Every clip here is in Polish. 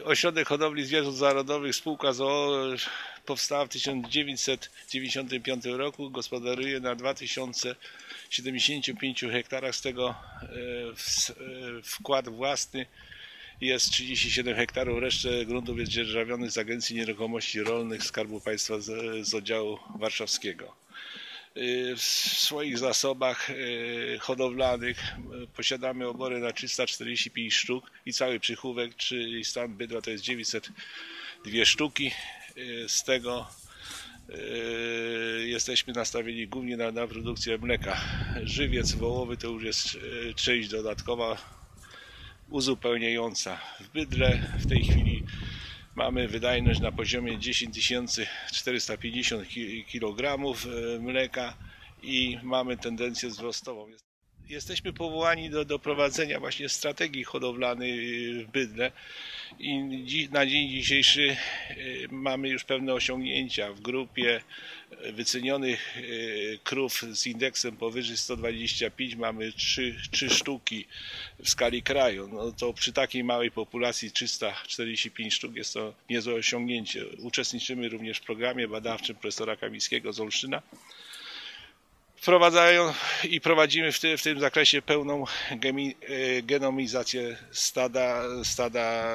Ośrodek Hodowli Zwierząt Zarodowych spółka z o.o. powstała w 1995 roku. Gospodaruje na 2075 hektarach, z tego wkład własny jest 37 hektarów, resztę gruntów jest dzierżawionych z Agencji Nieruchomości Rolnych Skarbu Państwa z oddziału warszawskiego. W swoich zasobach hodowlanych posiadamy obory na 345 sztuk i cały przychówek, czyli stan bydła, to jest 902 sztuki. Z tego jesteśmy nastawieni głównie na produkcję mleka. Żywiec wołowy to już jest część dodatkowa, uzupełniająca. W bydle w tej chwili mamy wydajność na poziomie 10 450 kg mleka i mamy tendencję wzrostową. Jesteśmy powołani do prowadzenia właśnie strategii hodowlanej w bydle i na dzień dzisiejszy mamy już pewne osiągnięcia. W grupie wycenionych krów z indeksem powyżej 125 mamy 3 sztuki w skali kraju. No to przy takiej małej populacji 345 sztuk jest to niezłe osiągnięcie. Uczestniczymy również w programie badawczym profesora Kamińskiego z Olsztyna. Prowadzimy w tym zakresie pełną genomizację stada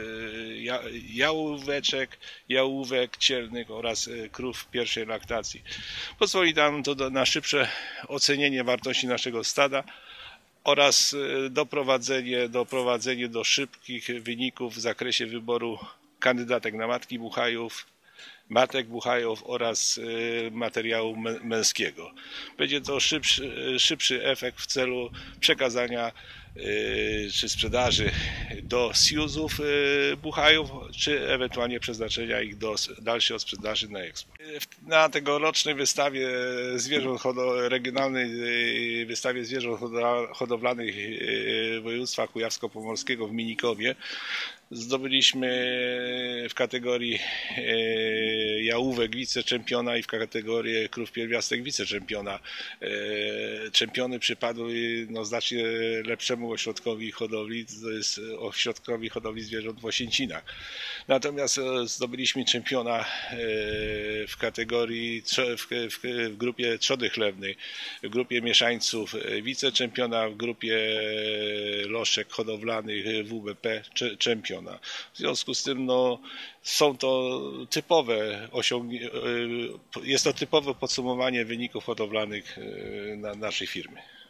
jałówek cielnych oraz krów pierwszej laktacji. Pozwoli nam to na szybsze ocenienie wartości naszego stada oraz doprowadzenie do szybkich wyników w zakresie wyboru kandydatek na matki buchajów, matek buchajów oraz materiału męskiego. Będzie to szybszy efekt w celu przekazania czy sprzedaży do siuzów buchajów, czy ewentualnie przeznaczenia ich do dalszej sprzedaży na eksport. Na tegorocznej wystawie regionalnej wystawie zwierząt hodowlanych województwa kujawsko-pomorskiego w Minikowie zdobyliśmy w kategorii jałówek wiceczempiona i w kategorii krów pierwiastek wiceczempiona. Czempiony przypadły znacznie lepszemu ośrodkowi hodowli, to jest ośrodkowi hodowli zwierząt w Osięcinach. Natomiast zdobyliśmy czempiona w kategorii, w grupie trzody chlewnej, w grupie mieszańców wiceczempiona, w grupie loszek hodowlanych WBP czempiona. W związku z tym są to jest to typowe podsumowanie wyników hodowlanych naszej firmy.